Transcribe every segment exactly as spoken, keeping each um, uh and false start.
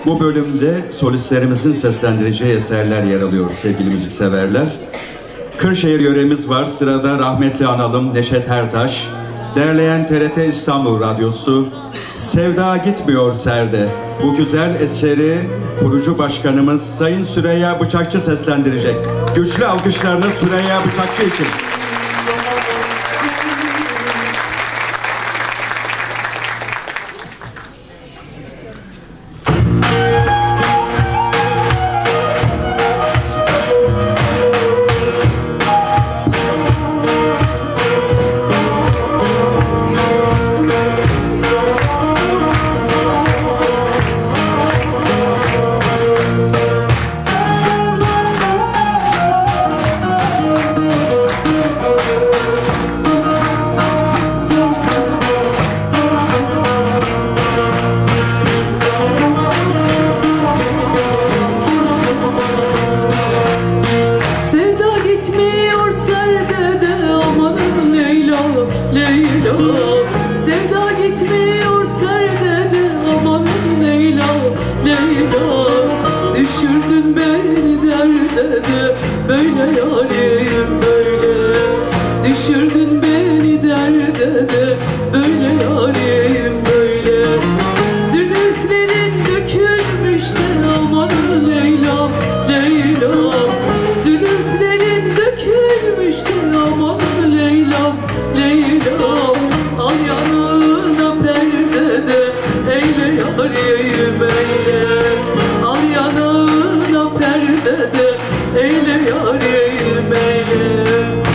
Bu bölümde solistlerimizin seslendireceği eserler yer alıyor sevgili müzikseverler. Kırşehir yöremiz var. Sırada rahmetli analım Neşet Ertaş. Derleyen T R T İstanbul Radyosu. Sevda gitmiyor serde. Bu güzel eseri kurucu başkanımız Sayın Süreyya Bıçakçı seslendirecek. Güçlü alkışlarınız Süreyya Bıçakçı için. Leyla, sevda gitmiyor serde de aman Leyla, Leyla. Düşürdün beni derde de böyle yarim böyle. Düşürdün beni derde de böyle yarim böyle. Zülüflerin dökülmüş de aman Leyla, Leyla. Zülüflerin dökülmüş de aman Leyla, Leyla. Al yanına perde de eyle yarim eyle. Al yanına perde de eyle yarim eyle.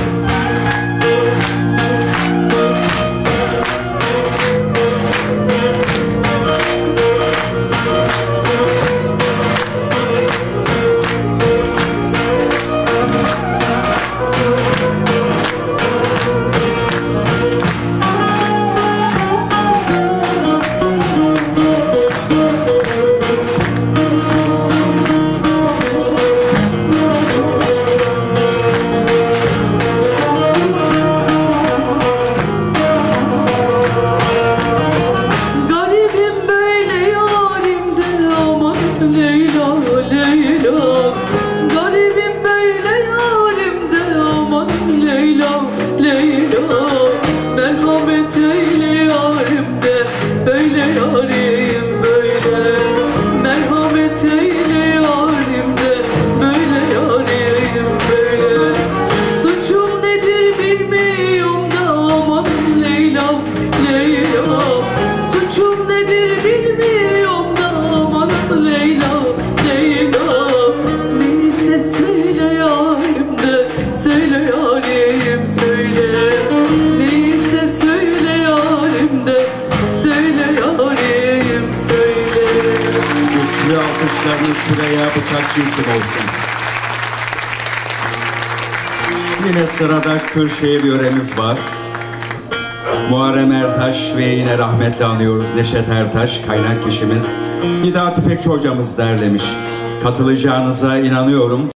Garibim böyle yarimde aman Leyla, Leyla. Merhamet eyle yarimde böyle yarim böyle. Merhamet eyle yarimde böyle yarim böyle. Suçum nedir bilmiyorum da aman Leyla, Leyla. Suçum nedir bilmiyorum da aman Leyla, Leyla. Neyse söyle yarim de, söyle yarim söyle. Neyse söyle yarim de, söyle yarim söyle. Güçlü alkışlarınız Süreyya Bıçakçı için olsun. Yine sırada Kırşehir yöremiz var. Muharrem Ertaş ve yine rahmetli anıyoruz Neşet Ertaş, kaynak kişimiz. Hida Tüfekçi hocamız derlemiş. Katılacağınıza inanıyorum.